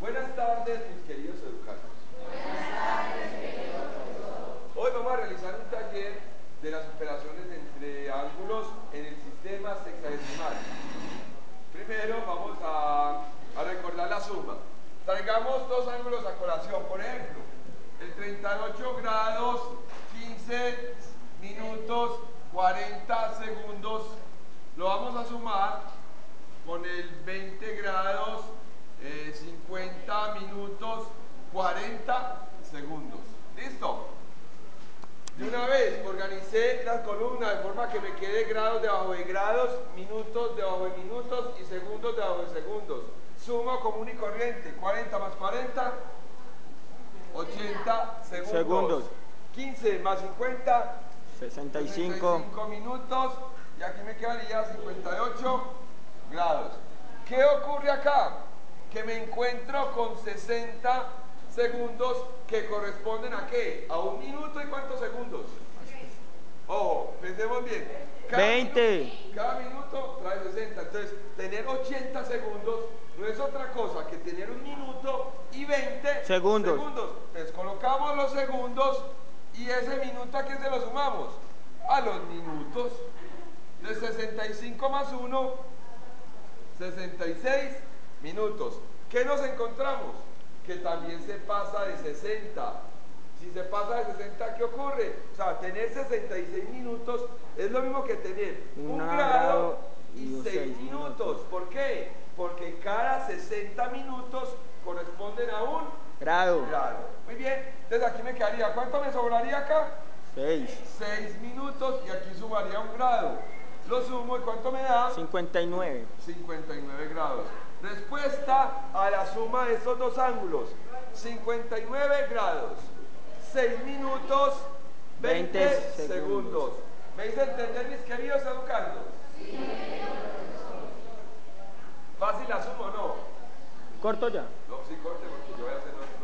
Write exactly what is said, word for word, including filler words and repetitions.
Buenas tardes, mis queridos educandos. Buenas tardes, queridos profesor. Hoy vamos a realizar un taller de las operaciones entre ángulos en el sistema sexagesimal. Primero vamos a, a recordar la suma. Traigamos dos ángulos a colación, por ejemplo, el treinta y ocho grados, quince minutos, cuarenta segundos, lo vamos a sumar con el veinte grados, eh, cincuenta minutos, cuarenta segundos. ¿Listo? De una vez organicé las columnas de forma que me quede grados debajo de grados, minutos debajo de minutos y segundos debajo de segundos. Sumo común y corriente, cuarenta más cuarenta, ochenta segundos. Segundos. quince más cincuenta, sesenta y cinco minutos. Y aquí me quedaría cincuenta y ocho grados. ¿Qué ocurre acá? Que me encuentro con sesenta segundos que corresponden a ¿qué? A un minuto y ¿cuántos segundos? Ojo, pensemos bien. Cada veinte. Minuto, cada minuto trae sesenta. Entonces, tener ochenta segundos no es otra cosa que tener un minuto y veinte segundos. segundos. Entonces, colocamos los segundos y ese minuto ¿a qué se lo sumamos? A los minutos. De sesenta y cinco más uno, sesenta y seis minutos. ¿Qué nos encontramos? Que también se pasa de sesenta. Si se pasa de sesenta, ¿qué ocurre? O sea, tener sesenta y seis minutos es lo mismo que tener un Una grado y y seis seis minutos. minutos. ¿Por qué? Porque cada sesenta minutos corresponden a un Grado. grado. Muy bien. Entonces aquí me quedaría, ¿cuánto me sobraría acá? seis. seis minutos y aquí sumaría un grado. Lo sumo y ¿cuánto me da? cincuenta y nueve. cincuenta y nueve grados. Respuesta a la suma de estos dos ángulos. cincuenta y nueve grados. seis minutos, veinte, veinte segundos. segundos. ¿Me hice entender, mis queridos educandos? Sí. ¿Fácil la suma o no? ¿Corto ya? No, sí, corte porque yo voy a hacer otro.